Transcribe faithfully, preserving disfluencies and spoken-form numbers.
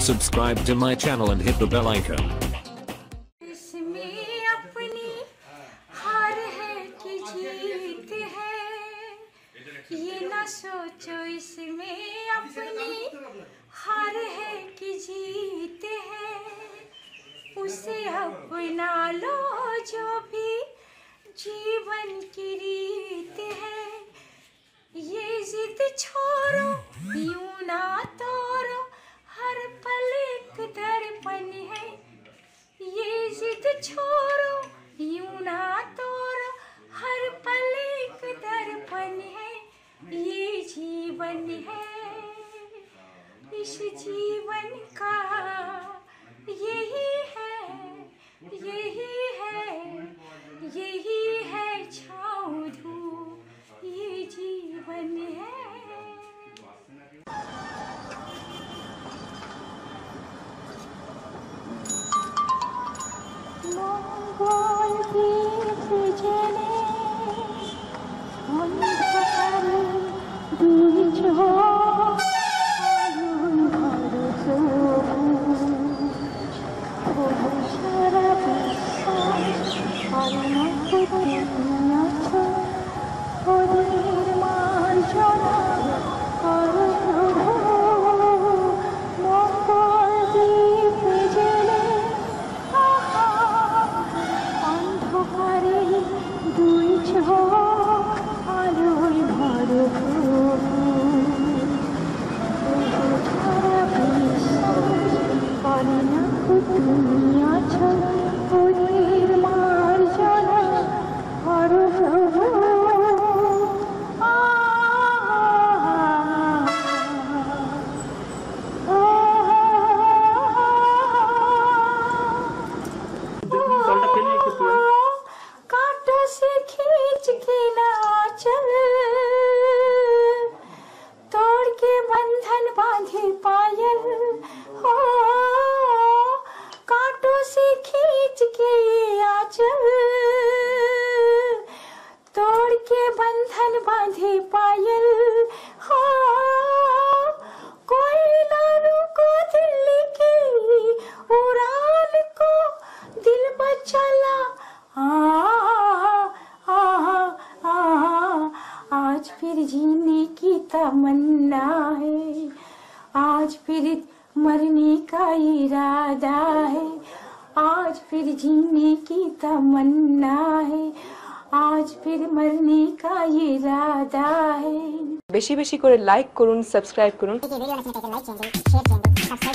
Subscribe to my channel and hit the bell icon. इसमें अपनी हार है कि जीत है, ये ना सोचो इसमें अपनी हार है कि जीत है। उसे अपना लो जो भी जीवन की रीत है। ये जिद छोड़ो यूं ना तोड़ो, हर पल एक दर्पण है। ये जिद छोड़ो यूं ना तोड़ो, हर पल एक दर्पण है। ये जीवन है, इस जीवन का यही है, यही है, यही है छाँव धूप, ये जीवन है। मंगल दीप जले अंधकार दूर जो आलोन भर सो सारा विश्वास आलोना दुनिया छो निर्माण जना करो मंगल दीप जले अंधकारे দুই চোখ আলোয় ভরপুর, সারা বিশ্বাস করে না তুমি আছো ওদের মার্জনা করো প্রভু। कांटों से खींच के ना चल, तोड़ के बंधन बांधे पायल हो। कांटों से खींच के आंचल, तोड़ के बंधन बांधे पायल हो। कोई ना रुको दिल की उड़ान को, दिल बचला आ, आ, आ, आ, आज फिर जीने की तमन्ना है, आज फिर मरने का इरादा है। आज फिर जीने की तमन्ना है, आज फिर मरने का इरादा है। বেশি বেশি করে লাইক করুন, সাবস্ক্রাইব করুন। ভিডিও লাইক করুন, শেয়ার করুন, সাবস্ক্রাইব